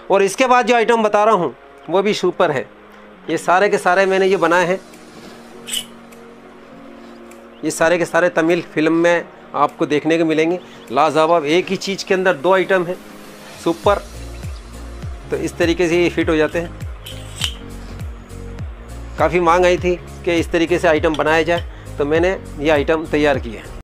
और इसके बाद जो आइटम बता रहा हूँ वो भी सुपर है। ये सारे के सारे मैंने ये बनाए हैं, ये सारे के सारे तमिल फिल्म में आपको देखने को मिलेंगे। लाजवाब, एक ही चीज़ के अंदर 2 आइटम हैं, सुपर। तो इस तरीके से ये फिट हो जाते हैं। काफ़ी मांग आई थी कि इस तरीके से आइटम बनाया जाए, तो मैंने ये आइटम तैयार किए हैं।